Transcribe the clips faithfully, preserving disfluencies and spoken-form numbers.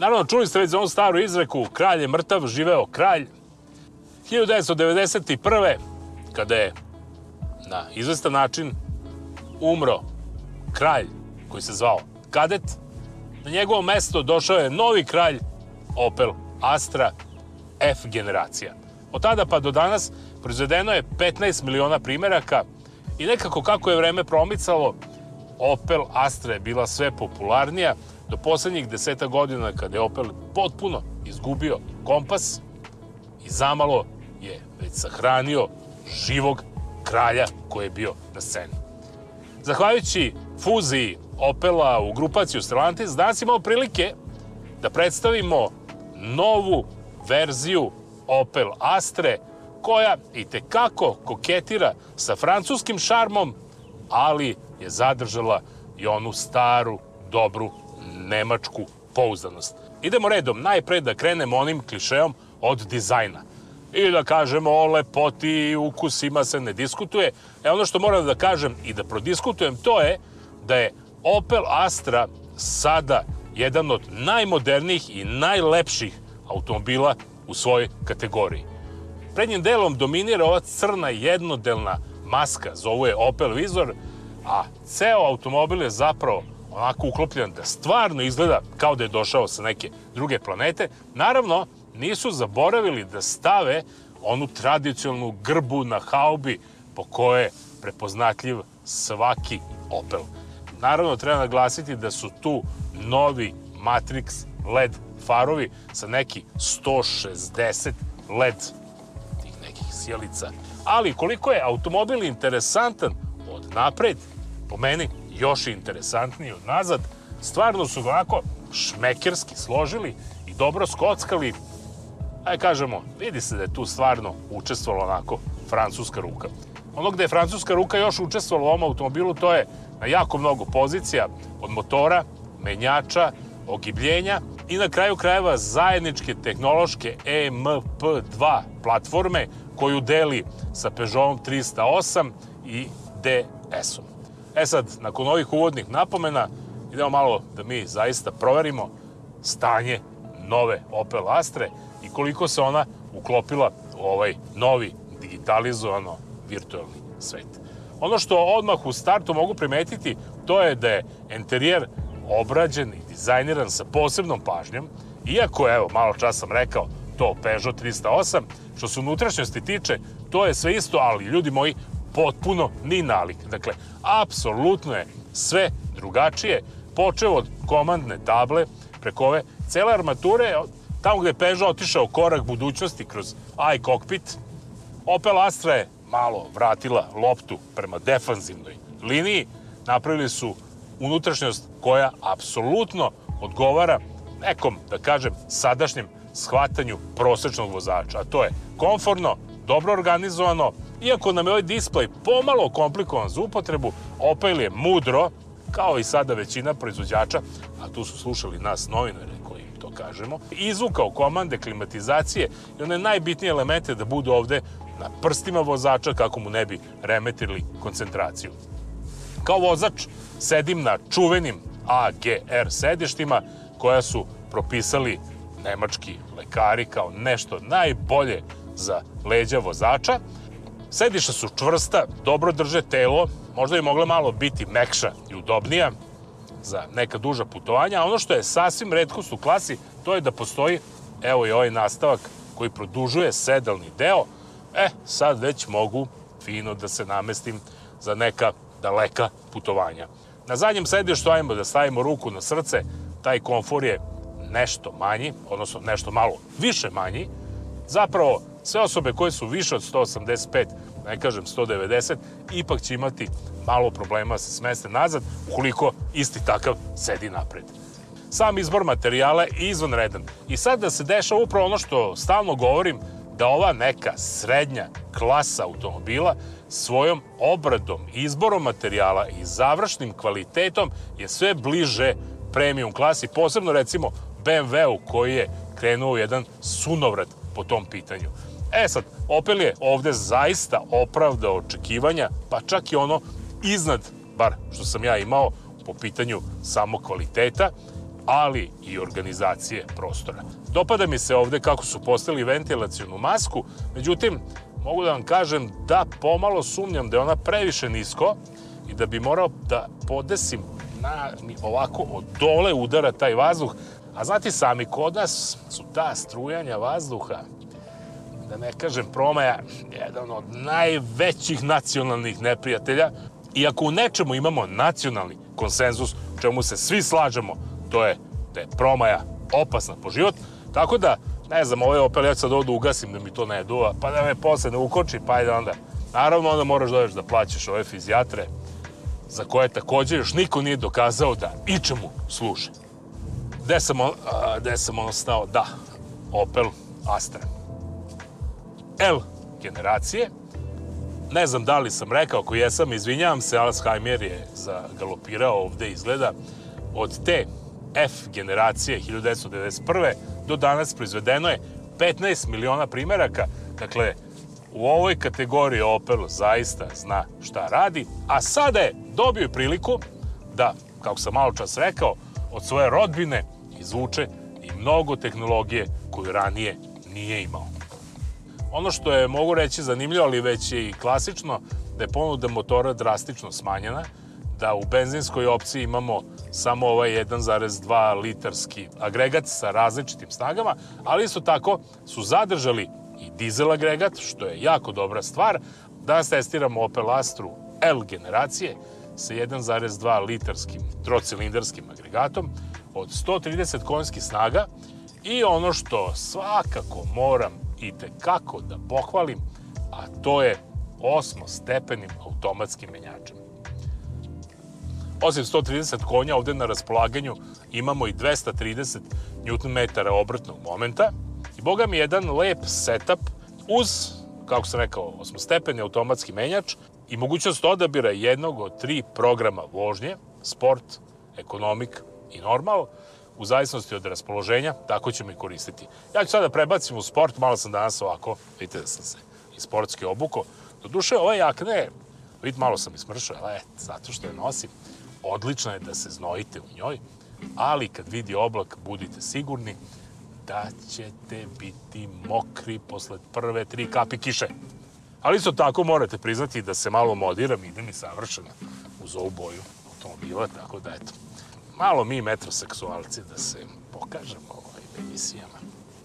Naravno, čuli ste već za onu staru izreku, kralj je mrtav, živeo kralj. hiljadu devetsto devedeset prve. kada je na izvestan način umro kralj koji se zvao Kadet, na njegovo mesto došao je novi kralj Opel Astra F generacija. Od tada pa do danas proizvedeno je petnaest miliona primeraka i nekako kako je vreme promicalo, Opel Astra je bila sve popularnija do poslednjih deseta godina kada je Opel potpuno izgubio kompas i zamalo je već sahranio živog kralja koji je bio na sceni. Zahvaljujući fuziji Opela u grupaciju Stellantis, danas imamo prilike da predstavimo novu verziju Opel Astre, koja i tekako koketira sa francuskim šarmom, ali je zadržala i onu staru, dobru, nemačku pouzdanost. Idemo redom, najpre da krenemo onim klišeom od dizajna. I da kažemo o lepoti i ukusima se ne diskutuje. E ono što moram da kažem i da prodiskutujem, to je da je Opel Astra sada jedan od najmodernijih i najlepših automobila u svojoj kategoriji. Prednjim delom dominira ova crna jednodelna maska, zovu je Opel Vizor, a ceo automobil je zapravo onako uklopljen da stvarno izgleda kao da je došao sa neke druge planete. Naravno, nisu zaboravili da stave onu tradicionalnu grbu na haubi po kojoj je prepoznatljiv svaki Opel. Naravno, treba naglasiti da su tu novi Matrix L E D farovi sa neki sto šezdeset L E D tih nekih sjelica. Ali koliko je automobil interesantan od napred, po meni još interesantniji od nazad, stvarno su ga onako šmekerski složili i dobro skockali. Ajde kažemo, vidi se da je tu stvarno učestvovala onako francuska ruka. Ono gde je francuska ruka još učestvovala u ovom automobilu, to je na jako mnogo pozicija, od motora, menjača, ogibljenja i na kraju krajeva zajedničke tehnološke E M P dva platforme koju deli sa Peugeotom trista osam i D S-om. E sad, nakon ovih uvodnih napomena, idemo malo da mi zaista proverimo stanje nove Opel Astre i koliko se ona uklopila u ovaj novi digitalizovano virtualni svet. Ono što odmah u startu mogu primetiti, to je da je enterijer obrađen i dizajniran sa posebnom pažnjom, iako je, evo, malo čas sam rekao, to Peugeot trista osam, što se unutrašnjosti tiče, to je sve isto, ali ljudi moji, potpuno ni nalik. Dakle, apsolutno je sve drugačije, počeo od komandne table, preko ove cele armature, tamo gde je Peugeot otišao korak budućnosti kroz iCockpit, Opel Astra je malo vratila loptu prema defanzivnoj liniji, napravili su unutrašnjost koja apsolutno odgovara nekom, da kažem, sadašnjem shvatanju prosečnog vozača. A to je komforno, dobro organizovano, iako nam je ovaj displej pomalo komplikovan za upotrebu, Opel je mudro, kao i sada većina proizvođača, a tu su slušali nas novinare koji to kažemo, izvukao komande klimatizacije i one najbitnije elemente da budu ovde na prstima vozača kako mu ne bi remetili koncentraciju. Kao vozač sedim na čuvenim A G R sedištima koja su propisali nemački lekari kao nešto najbolje za leđa vozača. Sedišta su čvrsta, dobro drže telo, možda bi mogla malo biti mekša i udobnija za neka duža putovanja, a ono što je sasvim retkost u klasi, to je da postoji, evo i ovaj nastavak koji produžuje sedalni deo. E, sad već mogu fino da se namestim za neka daleka putovanja. Na zadnjem sedištu, ajmo da stavimo ruku na srce, taj komfor je nešto manji, odnosno nešto malo više manji. Zapravo, sve osobe koje su više od sto osamdeset pet, ne kažem sto devedeset, ipak će imati malo problema da se smeste nazad, ukoliko isti takav sedi napred. Sam izbor materijala je izvanredan. I sad da se dešava upravo ono što stalno govorim, da ova neka srednja klasa automobila svojom obradom, izborom materijala i završnim kvalitetom je sve bliže premium klasi, posebno recimo B M W-u koji je krenuo u jedan sunovrat po tom pitanju. E sad, Opel je ovde zaista opravdao očekivanja, pa čak i ono iznad, bar što sam ja imao, po pitanju samog kvaliteta. ali i organizacije prostora. Dopada mi se ovde kako su postavili ventilacionu masku, međutim, mogu da vam kažem da pomalo sumnjam da je ona previše nisko i da bi morao da podesim na, ovako od dole udara taj vazduh. A znate sami, kod nas su ta strujanja vazduha, da ne kažem promaja, jedan od najvećih nacionalnih neprijatelja. Iako u nečemu imamo nacionalni konsenzus, u čemu se svi slažemo, to je da je promaja opasna po život. Tako da, ne znam, ovaj Opel, ja ću sad ovdje ugasim da mi to ne duva, pa da me posle ne ukoči, pa ajde onda. Naravno, onda moraš dođeš da plaćaš ove fizijatre, za koje takođe još niko nije dokazao da ičemu služe. Gde sam, a, gde sam ono stao? Da, Opel Astra. L generacije. Ne znam da li sam rekao, ako jesam, izvinjavam se, Alzheimer je zagalopirao ovde izgleda. Od te F generacije hiljadu devetsto devedeset prve do danas proizvedeno je petnaest miliona primeraka. Dakle, u ovoj kategoriji Opel zaista zna šta radi, a sada je dobio priliku da, kako sam malo čas rekao, od svoje rodbine izvuče i mnogo tehnologije koju ranije nije imao. Ono što je, mogu reći, zanimljivo, ali već je i klasično, da je ponuda motora drastično smanjena, da u benzinskoj opciji imamo samo ovaj jedan zarez dva litarski agregat sa različitim snagama, ali isto tako su zadržali i dizel agregat, što je jako dobra stvar. Danas testiramo Opel Astru L generacije sa jedan zarez dva litarskim trocilindarskim agregatom od sto trideset konjskih snaga i ono što svakako moram i tekako da pohvalim, a to je osmostepenim automatskim menjačem. Osim sto trideset konja, ovde na raspolaganju imamo i dvesta trideset newton metara obrtnog momenta i boga mi jedan lep setup uz, kako sam rekao, osmostepeni automatski menjač i mogućnost odabira jednog od tri programa vožnje, sport, ekonomik i normal, u zavisnosti od raspoloženja, tako ćemo i koristiti. Ja ću sada prebacim u sport, malo sam danas ovako, vidite da sam se i sportski obuko. Doduše, ove jakne, vidite, malo sam ismršao, ale, zato što je nosim. Odlično je da se znojite u njoj, ali kad vidi oblak, budite sigurni da ćete biti mokri posle prve tri kapi kiše. Ali isto tako morate priznati da se malo modiram, ide mi savršeno uz ovu boju automobila, tako da eto. Malo mi metroseksualci da se pokažemo u ovim emisijama.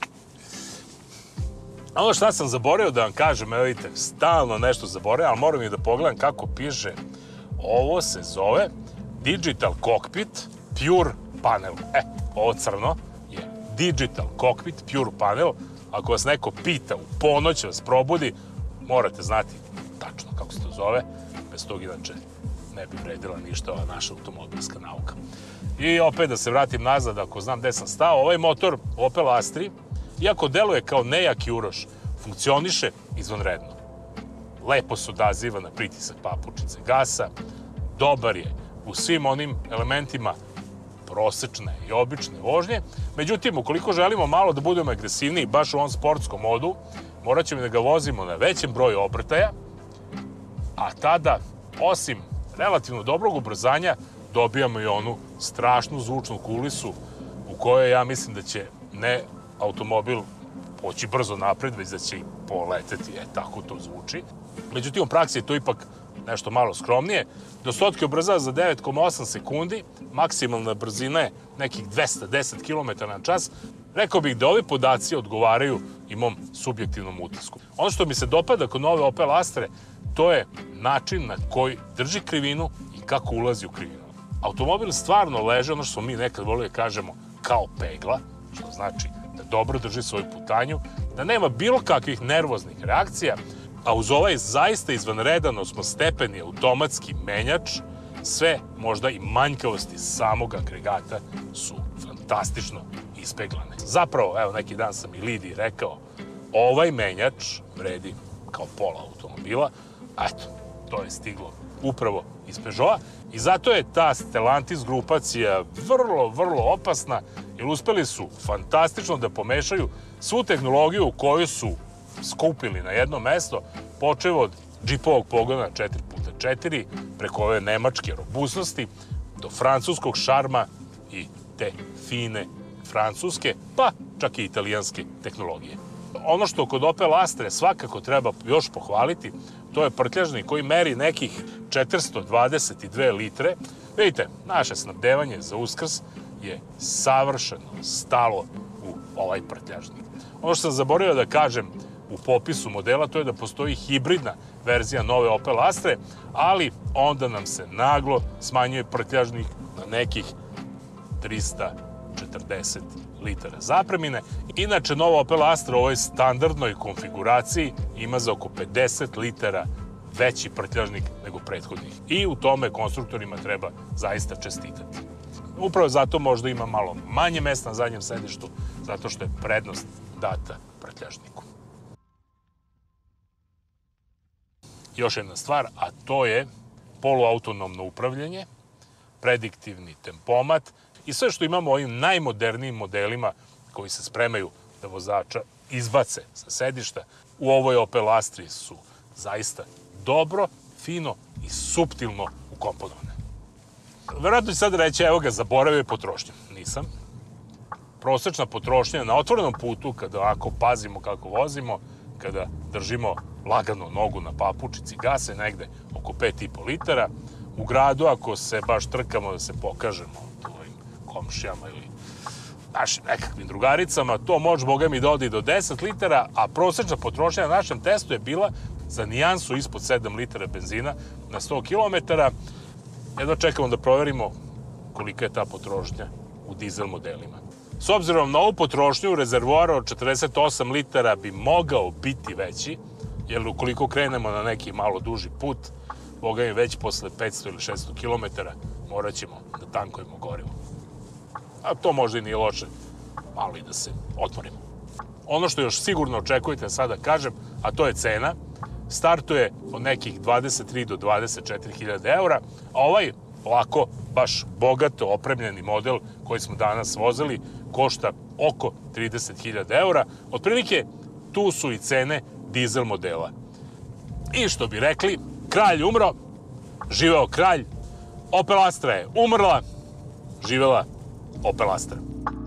Ono šta sam zaboravio da vam kažem, evo vidite, stalno nešto zaboravim, ali moram i da pogledam kako piše. Ovo se zove Digital Cockpit Pure Panel. E, ovo crno je Digital Cockpit Pure Panel. Ako vas neko pita, u ponoć vas probudi, morate znati tačno kako se to zove. Bez tog inače ne bi vredila ništa ova naša automobilska nauka. I opet da se vratim nazad, ako znam gde sam stao, ovaj motor Opel Astri, iako deluje kao nejak juroš, funkcioniše izvanredno. Lepo se odaziva na pritisak papučice gasa, dobar je u svim onim elementima prosečne i obične vožnje. Međutim, ukoliko želimo malo da budemo agresivniji baš u ovom sportskom modu, morat ćemo da ga vozimo na većem broju obrtaja, a tada, osim relativno dobrog ubrzanja, dobijamo i onu strašnu zvučnu kulisu u kojoj ja mislim da će ne automobil poći brzo napred, već da će i poleteti, e, tako to zvuči. Međutim, u praksi je to ipak nešto malo skromnije. Do stotke ubrzava za devet zarez osam sekundi, maksimalna brzina je nekih dvesta deset kilometara na čas. Rekao bih da ovi podaci odgovaraju i mom subjektivnom utisku. Ono što mi se dopada kod nove Opel Astre, to je način na koji drži krivinu i kako ulazi u krivinu. Automobil stvarno leže, ono što smo mi nekad volili da kažemo, kao pegla, što znači da dobro drži svoju putanju, da nema bilo kakvih nervoznih reakcija, a uz ovaj zaista izvanredan osmostepeni automatski menjač, sve možda i manjkavosti samog agregata su fantastično ispeglane. Zapravo, evo, neki dan sam i Lidiji rekao, ovaj menjač vredi kao pola automobila, a eto, to je stiglo upravo iz Peugeota i zato je ta Stellantis grupacija vrlo, vrlo opasna, jer uspeli su fantastično da pomešaju svu tehnologiju koju su skupili na jedno mesto, počev od džipovog pogona četiri puta četiri, preko ove nemačke robustnosti, do francuskog šarma i te fine francuske, pa čak i italijanske tehnologije. Ono što kod Opel Astre svakako treba još pohvaliti, to je prtljažnik koji meri nekih četiristo dvadeset dve litre. Vidite, naše snabdevanje za Uskrs je savršeno stalo u ovaj prtljažnik. Ono što sam zaboravio da kažem u popisu modela, to je da postoji hibridna verzija nove Opel Astre, ali onda nam se naglo smanjuje prtljažnik na nekih trista četrdeset litara zapremine. Inače, nova Opel Astra u ovoj standardnoj konfiguraciji ima za oko pedeset litara veći prtljažnik nego prethodnih. I u tome konstruktorima treba zaista čestitati. Upravo zato možda ima malo manje mesta na zadnjem sedištu, zato što je prednost data prtljažniku. Još jedna stvar, a to je poluautonomno upravljanje, prediktivni tempomat i sve što imamo u ovim najmodernijim modelima koji se spremaju da vozača izbace sa sedišta, u ovoj Opel Astri su zaista dobro, fino i suptilno ukomponovane. Verovatno ću sad reći, evo ga, zaboravio je potrošnju. Nisam. Prosečna potrošnja na otvorenom putu, kada ovako pazimo kako vozimo, kada držimo lagano nogu na papučici, gase negde oko pet i po litara. U gradu, ako se baš trkamo da se pokažemo tvojim komšijama ili našim nekakvim drugaricama, to može, boga mi, da ode i do deset litara, a prosečna potrošnja na našem testu je bila za nijansu ispod sedam litara benzina na sto kilometara. Jedno čekamo da proverimo kolika je ta potrošnja u dizel modelima. S obzirom na ovu potrošnju, rezervoar od četrdeset osam litara bi mogao biti veći, jer ukoliko krenemo na neki malo duži put, boga mi, već posle petsto ili šesto kilometara morat ćemo da tankujemo gorivo. A to možda i nije loše, malo i da se otvorimo. Ono što još sigurno očekujete sada kažem, a to je cena, startuje od nekih dvadeset tri do dvadeset četiri hiljade eura, a ovaj ovako baš bogato opremljeni model koji smo danas vozili košta oko trideset hiljada eura. Otprilike tu su i cene dizel modela. I što bi rekli, kralj umro, živeo kralj, Opel Astra je umrla, živela Opel Astra.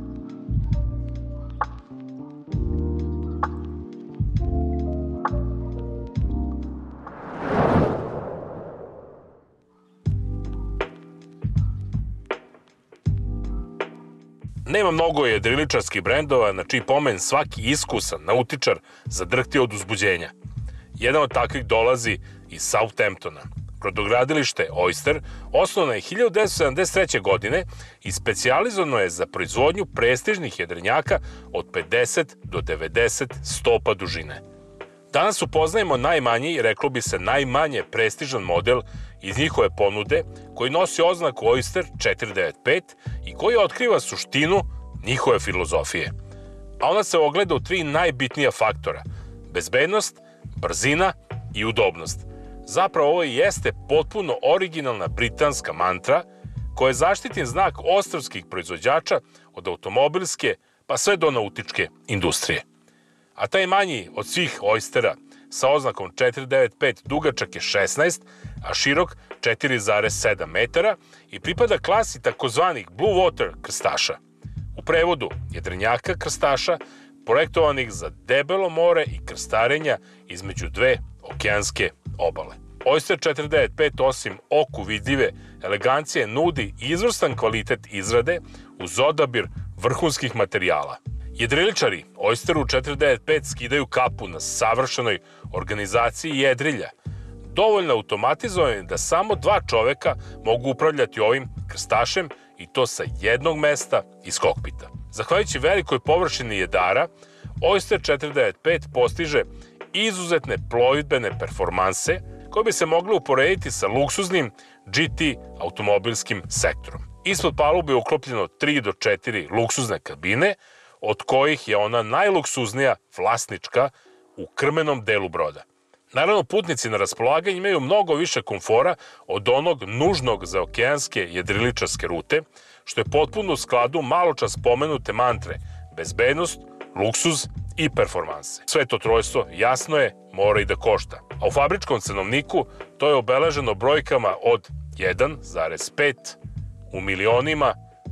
Nema mnogo jedriličarskih brendova na čiji pomen svaki iskusan nautičar zadrhti od uzbuđenja. Jedan od takvih dolazi iz Southamptona. Brodogradilište Oyster osnovano je hiljadu devetsto sedamdeset treće. godine i specijalizovano je za proizvodnju prestižnih jedrenjaka od pedeset do devedeset stopa dužine. Danas upoznajemo najmanji, reklo bi se najmanje prestižan model iz njihove ponude koji nosi oznaku Oyster četiristo devedeset pet i koji otkriva suštinu njihove filozofije. A ona se ogleda u tri najbitnija faktora: bezbednost, brzina i udobnost. Zapravo ovo jeste potpuno originalna britanska mantra koja je zaštitni znak ostrvskih proizvođača od automobilske pa sve do nautičke industrije. A taj manji od svih Oystera sa oznakom četiristo devedeset pet dugačak je šesnaest, a širok četiri zarez sedam metara i pripada klasi takozvanih Blue Water krstaša. U prevodu jedrenjaka krstaša, projektovanih za debelo more i krstarenja između dve okeanske obale. Oyster četiristo devedeset pet osim oku vidljive elegancije nudi izvrstan kvalitet izrade uz odabir vrhunskih materijala. Jedriličari Oysteru četiristo devedeset pet skidaju kapu na savršenoj organizaciji jedrilja, dovoljno automatizovani da samo dva čoveka mogu upravljati ovim krstašem i to sa jednog mesta iz kokpita. Zahvaljujući velikoj površini jedara, Oyster četiristo devedeset pet postiže izuzetne plovidbene performanse koje bi se mogle uporediti sa luksuznim G T automobilskim sektorom. Ispod palube je uklopljeno tri do četiri luksuzne kabine, od kojih je ona najluksuznija vlasnička u krmenom delu broda. Naravno, putnici na raspolaganju imaju mnogo više komfora od onog nužnog za okeanske jedriličarske rute, što je potpuno u skladu maločas pomenute mantre bezbednost, luksuz i performanse. Sve to trojstvo, jasno je, mora i da košta. A u fabričkom cenovniku to je obeleženo brojkama od jedan zarez pet u milionima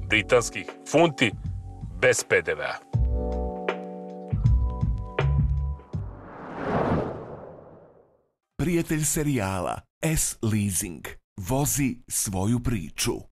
britanskih funti bez P D V-a. Prijatelj serijala S Leasing. Vozi svoju priču.